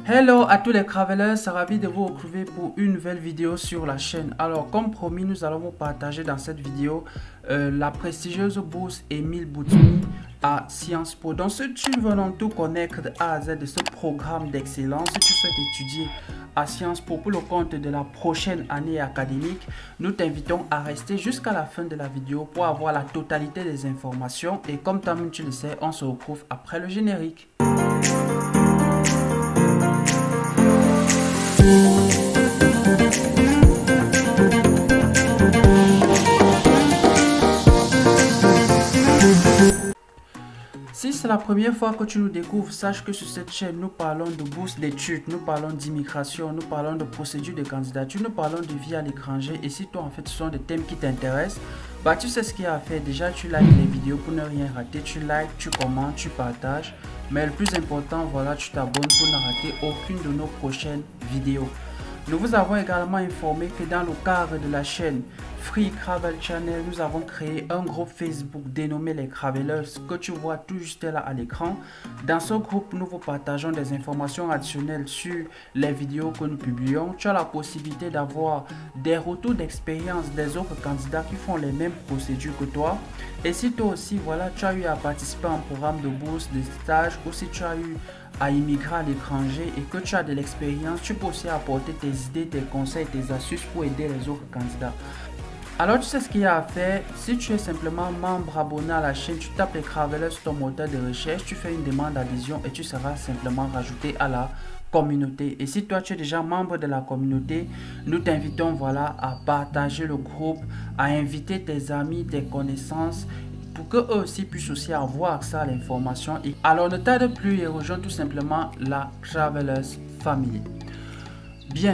Hello à tous les travelers, c'est ravi de vous retrouver pour une nouvelle vidéo sur la chaîne. Alors comme promis, nous allons vous partager dans cette vidéo la prestigieuse bourse Émile Boutmy à Sciences Po. Donc si tu veux donc tout connaître de A à Z de ce programme d'excellence, si tu souhaites étudier à Sciences Po pour le compte de la prochaine année académique, nous t'invitons à rester jusqu'à la fin de la vidéo pour avoir la totalité des informations. Et comme toi-même tu le sais, on se retrouve après le générique. Si c'est la première fois que tu nous découvres, sache que sur cette chaîne, nous parlons de bourse d'études, nous parlons d'immigration, nous parlons de procédures de candidature, nous parlons de vie à l'étranger. Et si toi, en fait, ce sont des thèmes qui t'intéressent, bah tu sais ce qu'il y a à faire. Déjà, tu likes les vidéos pour ne rien rater. Tu likes, tu commentes, tu partages. Mais le plus important, voilà, tu t'abonnes pour ne rater aucune de nos prochaines vidéos. Nous vous avons également informé que dans le cadre de la chaîne Free Travel Channel, nous avons créé un groupe Facebook dénommé les Travelers que tu vois tout juste là à l'écran. Dans ce groupe, nous vous partageons des informations additionnelles sur les vidéos que nous publions. Tu as la possibilité d'avoir des retours d'expérience des autres candidats qui font les mêmes procédures que toi. Et si toi aussi, voilà, tu as eu à participer à un programme de bourse, de stage, ou si tu as eu à immigrer à l'étranger et que tu as de l'expérience, tu peux aussi apporter tes idées, tes conseils, tes astuces pour aider les autres candidats. Alors tu sais ce qu'il y a à faire. Si tu es simplement membre abonné à la chaîne, tu tapes les Travelers sur ton moteur de recherche, tu fais une demande d'adhésion et tu seras simplement rajouté à la communauté. Et si toi tu es déjà membre de la communauté, nous t'invitons voilà à partager le groupe, à inviter tes amis, tes connaissances pour qu'eux aussi puissent aussi avoir accès à l'information. Alors ne tarde plus et rejoins tout simplement la Travelers Family. Bien.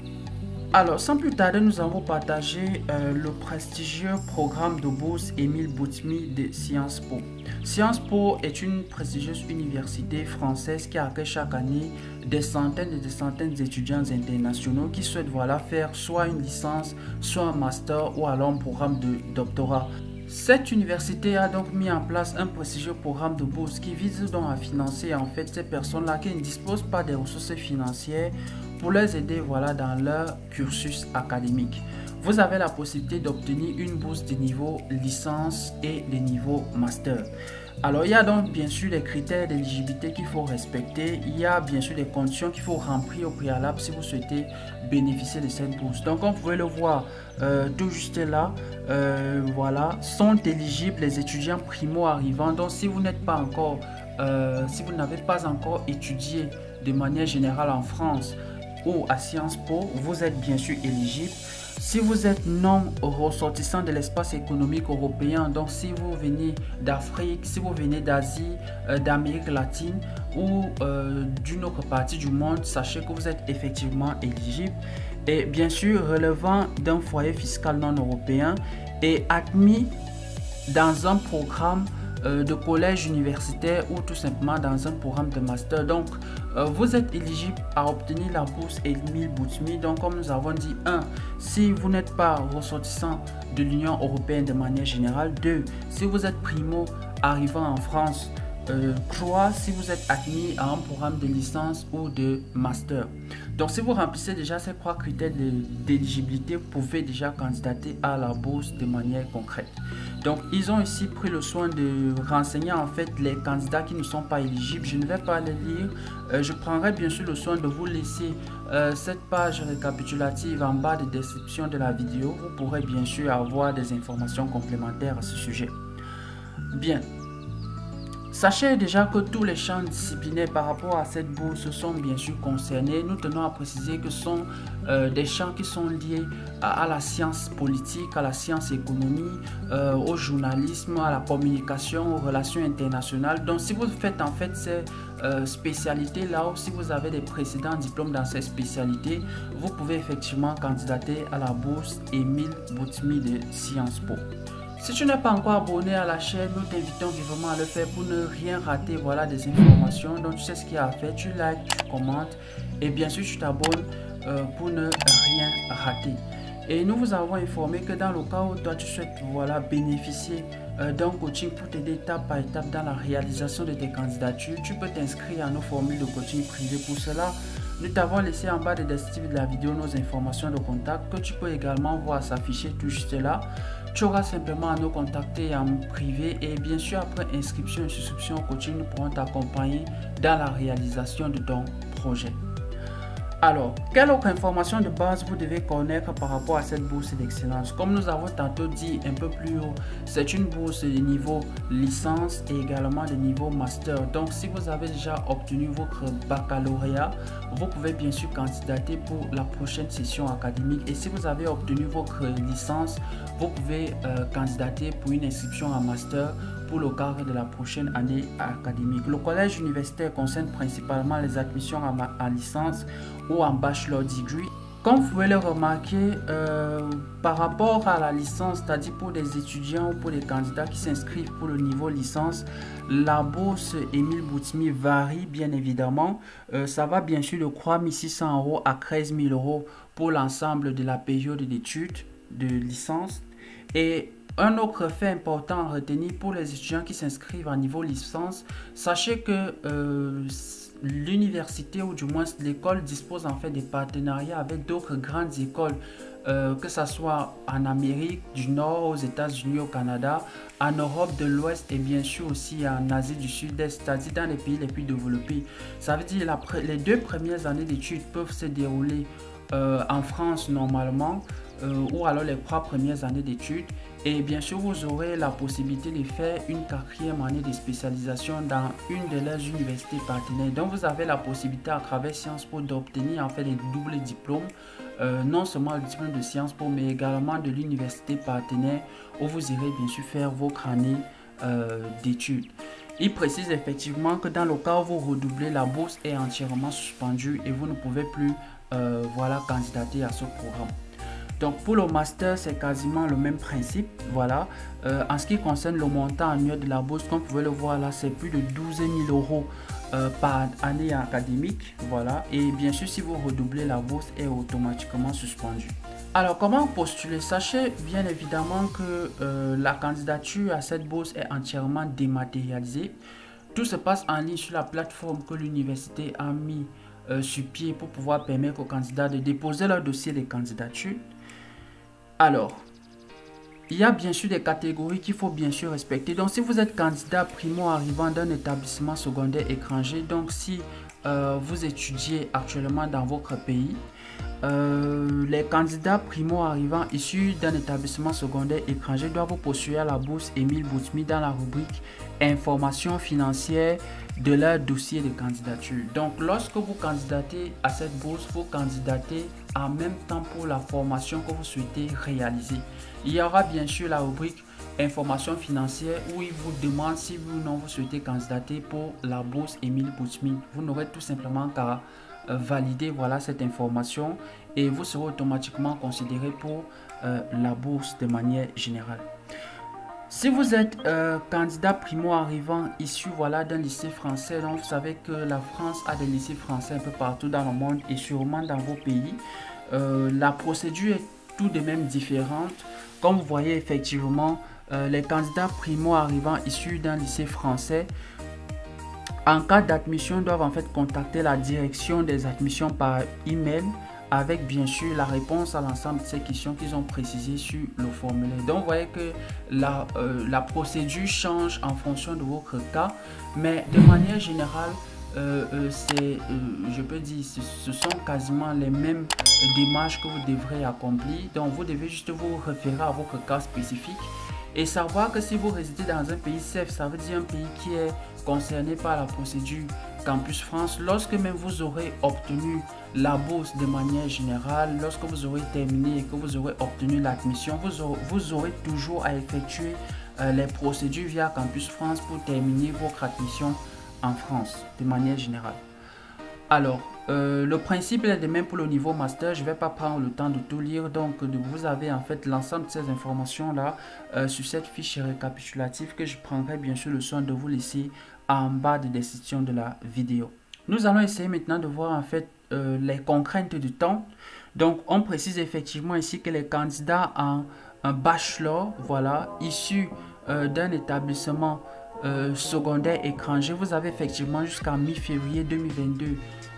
Alors, sans plus tarder, nous allons partager le prestigieux programme de bourse Émile Boutmy de Sciences Po. Sciences Po est une prestigieuse université française qui accueille chaque année des centaines et des centaines d'étudiants internationaux qui souhaitent voilà, faire soit une licence, soit un master ou alors un programme de doctorat. Cette université a donc mis en place un prestigieux programme de bourse qui vise donc à financer en fait ces personnes-là qui ne disposent pas des ressources financières pour les aider voilà, dans leur cursus académique. Vous avez la possibilité d'obtenir une bourse de niveau licence et de niveau master. Alors, il y a donc bien sûr des critères d'éligibilité qu'il faut respecter. Il y a bien sûr des conditions qu'il faut remplir au préalable si vous souhaitez bénéficier de cette bourse. Donc, comme vous pouvez le voir tout juste là, voilà, sont éligibles les étudiants primo-arrivants. Donc, si vous n'êtes pas encore, si vous n'avez pas encore étudié de manière générale en France ou à Sciences Po, vous êtes bien sûr éligible. Si vous êtes non ressortissant de l'espace économique européen, donc si vous venez d'Afrique, si vous venez d'Asie, d'Amérique latine ou d'une autre partie du monde, sachez que vous êtes effectivement éligible. Et bien sûr, relevant d'un foyer fiscal non européen et admis dans un programme de collège universitaire ou tout simplement dans un programme de master. Donc, vous êtes éligible à obtenir la bourse Émile Boutmy. Donc, comme nous avons dit, 1. Si vous n'êtes pas ressortissant de l'Union européenne de manière générale. 2. Si vous êtes primo arrivant en France. 3. Si vous êtes admis à un programme de licence ou de master. Donc, si vous remplissez déjà ces 3 critères d'éligibilité, vous pouvez déjà candidater à la bourse de manière concrète. Donc, ils ont ici pris le soin de renseigner en fait les candidats qui ne sont pas éligibles. Je ne vais pas les lire. Je prendrai bien sûr le soin de vous laisser cette page récapitulative en bas de description de la vidéo. Vous pourrez bien sûr avoir des informations complémentaires à ce sujet. Bien. Sachez déjà que tous les champs disciplinaires par rapport à cette bourse sont bien sûr concernés. Nous tenons à préciser que ce sont des champs qui sont liés à la science politique, à la science économie, au journalisme, à la communication, aux relations internationales. Donc si vous faites en fait ces spécialités là ou si vous avez des précédents diplômes dans ces spécialités, vous pouvez effectivement candidater à la bourse Émile Boutmy de Sciences Po. Si tu n'es pas encore abonné à la chaîne, nous t'invitons vivement à le faire pour ne rien rater voilà, des informations. Donc tu sais ce qu'il y a à faire, tu likes, tu commentes et bien sûr tu t'abonnes pour ne rien rater. Et nous vous avons informé que dans le cas où toi tu souhaites voilà, bénéficier d'un coaching pour t'aider étape par étape dans la réalisation de tes candidatures, tu peux t'inscrire à nos formules de coaching privé. Pour cela, Nous t'avons laissé en bas de descriptif de la vidéo nos informations de contact que tu peux également voir s'afficher tout juste là. Tu auras simplement à nous contacter en privé et bien sûr après inscription et souscription au coaching, nous pourrons t'accompagner dans la réalisation de ton projet. Alors, quelle autre information de base vous devez connaître par rapport à cette bourse d'excellence? Comme nous avons tantôt dit un peu plus haut, c'est une bourse de niveau licence et également de niveau master. Donc, si vous avez déjà obtenu votre baccalauréat, vous pouvez bien sûr candidater pour la prochaine session académique. Et si vous avez obtenu votre licence, vous pouvez candidater pour une inscription en master pour le cadre de la prochaine année académique. Le collège universitaire concerne principalement les admissions en licence ou en bachelor degree. Comme vous pouvez le remarquer, par rapport à la licence, c'est-à-dire pour des étudiants ou pour les candidats qui s'inscrivent pour le niveau licence, la bourse Émile Boutmy varie bien évidemment. Ça va bien sûr de 3 600 € à 13 000 € pour l'ensemble de la période d'études de licence. Et un autre fait important à retenir pour les étudiants qui s'inscrivent à niveau licence, sachez que l'université ou du moins l'école dispose en fait des partenariats avec d'autres grandes écoles, que ce soit en Amérique du Nord, aux États-Unis, au Canada, en Europe de l'Ouest et bien sûr aussi en Asie du Sud-Est, c'est-à-dire dans les pays les plus développés. Ça veut dire les 2 premières années d'études peuvent se dérouler en France normalement, ou alors les 3 premières années d'études. Et bien sûr, vous aurez la possibilité de faire une 4e année de spécialisation dans une de leurs universités partenaires. Donc, vous avez la possibilité à travers Sciences Po d'obtenir en fait des doubles diplômes, non seulement le diplôme de Sciences Po, mais également de l'université partenaire où vous irez bien sûr faire votre année d'études. Il précise effectivement que dans le cas où vous redoublez, la bourse est entièrement suspendue et vous ne pouvez plus voilà, candidater à ce programme. Donc pour le master, c'est quasiment le même principe. Voilà. En ce qui concerne le montant annuel de la bourse, comme vous pouvez le voir là, c'est plus de 12 000 € par année académique. Voilà. Et bien sûr, si vous redoublez, la bourse est automatiquement suspendue. Alors, comment postuler? Sachez bien évidemment que la candidature à cette bourse est entièrement dématérialisée. Tout se passe en ligne sur la plateforme que l'université a mis sur pied pour pouvoir permettre aux candidats de déposer leur dossier de candidature. Alors, il y a bien sûr des catégories qu'il faut bien sûr respecter. Donc, si vous êtes candidat primo-arrivant d'un établissement secondaire étranger, donc si vous étudiez actuellement dans votre pays, les candidats primo-arrivants issus d'un établissement secondaire étranger doivent postuler à la bourse Émile Boutmy dans la rubrique information financière de leur dossier de candidature. Donc, lorsque vous candidatez à cette bourse, vous candidatez en même temps pour la formation que vous souhaitez réaliser. Il y aura bien sûr la rubrique information financière où il vous demande si vous ou non vous souhaitez candidater pour la bourse Émile Boutmy. Vous n'aurez tout simplement qu'à valider voilà cette information et vous serez automatiquement considéré pour la bourse de manière générale. Si vous êtes candidat primo-arrivant issu voilà, d'un lycée français, donc vous savez que la France a des lycées français un peu partout dans le monde et sûrement dans vos pays, la procédure est tout de même différente. Comme vous voyez effectivement, les candidats primo-arrivants issus d'un lycée français, en cas d'admission, doivent en fait contacter la direction des admissions par email avec bien sûr la réponse à l'ensemble de ces questions qu'ils ont précisées sur le formulaire. Donc vous voyez que la procédure change en fonction de votre cas, mais de manière générale, je peux dire, ce sont quasiment les mêmes démarches que vous devrez accomplir. Donc vous devez juste vous référer à votre cas spécifique et savoir que si vous résidez dans un pays safe, ça veut dire un pays qui est concerné par la procédure Campus France, lorsque même vous aurez obtenu la bourse de manière générale, lorsque vous aurez terminé et que vous aurez obtenu l'admission, vous aurez toujours à effectuer les procédures via Campus France pour terminer votre admission en France de manière générale. Alors, le principe est le même pour le niveau master. Je ne vais pas prendre le temps de tout lire. Donc, vous avez en fait l'ensemble de ces informations-là sur cette fiche récapitulative que je prendrai bien sûr le soin de vous laisser en bas de description de la vidéo. Nous allons essayer maintenant de voir en fait les contraintes du temps. Donc, on précise effectivement ici que les candidats en un bachelor, voilà, issus d'un établissement secondaire étranger, vous avez effectivement jusqu'à mi-février 2022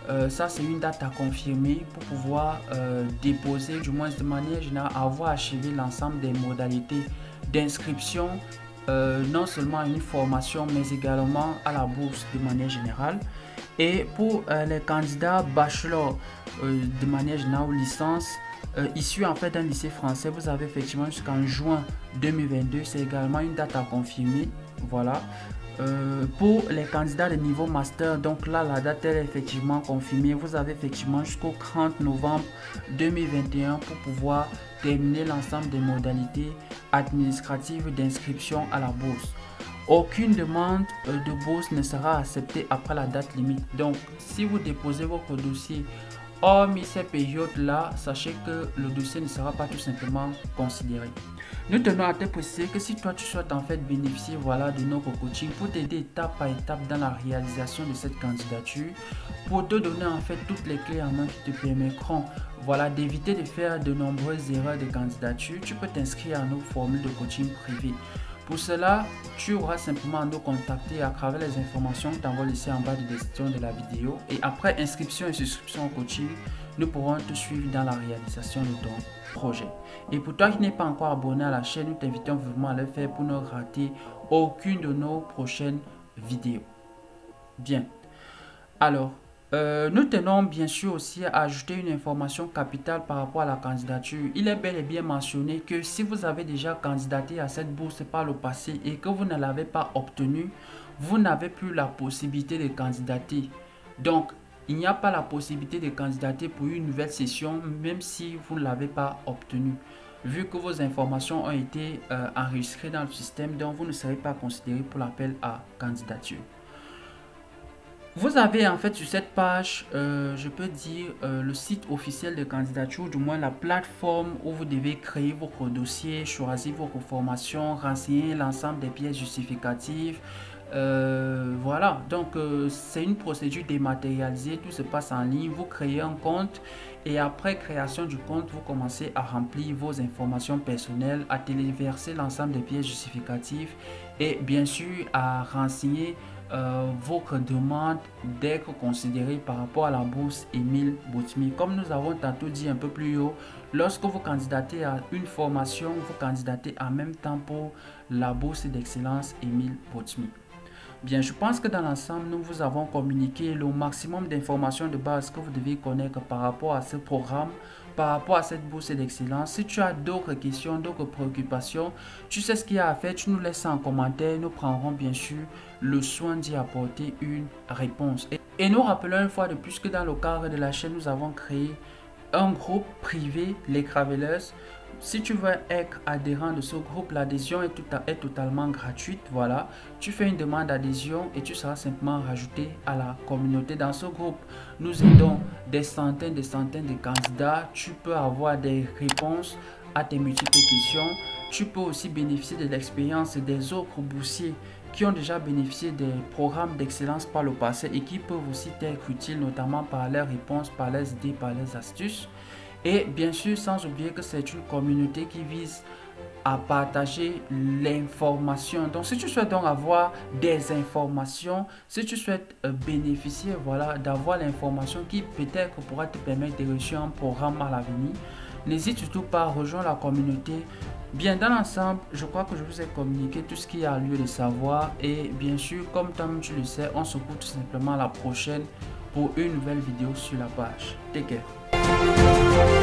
Ça, c'est une date à confirmer pour pouvoir déposer, du moins de manière générale, avoir achevé l'ensemble des modalités d'inscription, non seulement à une formation, mais également à la bourse de manière générale. Et pour les candidats bachelor de manière générale ou licence, issus en fait d'un lycée français, vous avez effectivement jusqu'en juin 2022. C'est également une date à confirmer. Voilà. Pour les candidats de niveau master, donc là la date est effectivement confirmée. Vous avez effectivement jusqu'au 30 novembre 2021 pour pouvoir terminer l'ensemble des modalités administratives d'inscription à la bourse. Aucune demande de bourse ne sera acceptée après la date limite. Donc si vous déposez votre dossier hormis ces périodes-là, sachez que le dossier ne sera pas tout simplement considéré. Nous tenons à te préciser que si toi tu souhaites en fait bénéficier de notre coaching pour t'aider étape par étape dans la réalisation de cette candidature, pour te donner en fait toutes les clés en main qui te permettront d'éviter de faire de nombreuses erreurs de candidature, tu peux t'inscrire à nos formules de coaching privé. Pour cela, tu auras simplement à nous contacter à travers les informations que tu envoies laisser en bas de description de la vidéo. Et après inscription et souscription au coaching, nous pourrons te suivre dans la réalisation de ton projet. Et pour toi qui n'es pas encore abonné à la chaîne, nous t'invitons vraiment à le faire pour ne rater aucune de nos prochaines vidéos. Bien. Alors, nous tenons bien sûr aussi à ajouter une information capitale par rapport à la candidature. Il est bel et bien mentionné que si vous avez déjà candidaté à cette bourse par le passé et que vous ne l'avez pas obtenue, vous n'avez plus la possibilité de candidater. Donc, il n'y a pas la possibilité de candidater pour une nouvelle session même si vous ne l'avez pas obtenue. Vu que vos informations ont été enregistrées dans le système, donc vous ne serez pas considéré pour l'appel à candidature. Vous avez en fait sur cette page, je peux dire, le site officiel de candidature, du moins la plateforme où vous devez créer votre dossier, choisir votre formation, renseigner l'ensemble des pièces justificatives. Voilà, donc c'est une procédure dématérialisée, tout se passe en ligne. Vous créez un compte et après création du compte, vous commencez à remplir vos informations personnelles, à téléverser l'ensemble des pièces justificatives et bien sûr à renseigner votre demande d'être considérée par rapport à la bourse Émile Boutmy. Comme nous avons tantôt dit un peu plus haut, lorsque vous candidatez à une formation, vous candidatez en même temps pour la bourse d'excellence Émile Boutmy. Bien, je pense que dans l'ensemble, nous vous avons communiqué le maximum d'informations de base que vous devez connaître par rapport à ce programme, par rapport à cette bourse d'excellence. Si tu as d'autres questions, d'autres préoccupations, tu sais ce qu'il y a à faire, tu nous laisses en commentaire. Nous prendrons bien sûr le soin d'y apporter une réponse. Et nous rappelons une fois de plus que dans le cadre de la chaîne, nous avons créé un groupe privé, les Cravelers. Si tu veux être adhérent de ce groupe, l'adhésion est totalement gratuite. Voilà, tu fais une demande d'adhésion et tu seras simplement rajouté à la communauté. Dans ce groupe, nous aidons des centaines de candidats. Tu peux avoir des réponses à tes multiples questions. Tu peux aussi bénéficier de l'expérience des autres boursiers qui ont déjà bénéficié des programmes d'excellence par le passé et qui peuvent aussi t'être utiles, notamment par leurs réponses, par leurs idées, par leurs astuces. Et bien sûr, sans oublier que c'est une communauté qui vise à partager l'information. Donc, si tu souhaites donc avoir des informations, si tu souhaites bénéficier d'avoir l'information qui peut-être pourra te permettre de réussir un programme à l'avenir, n'hésite surtout pas à rejoindre la communauté. Bien, dans l'ensemble, je crois que je vous ai communiqué tout ce qu'il y a lieu de savoir. Et bien sûr, comme toi-même tu le sais, on se retrouve tout simplement à la prochaine pour une nouvelle vidéo sur la page. Take care.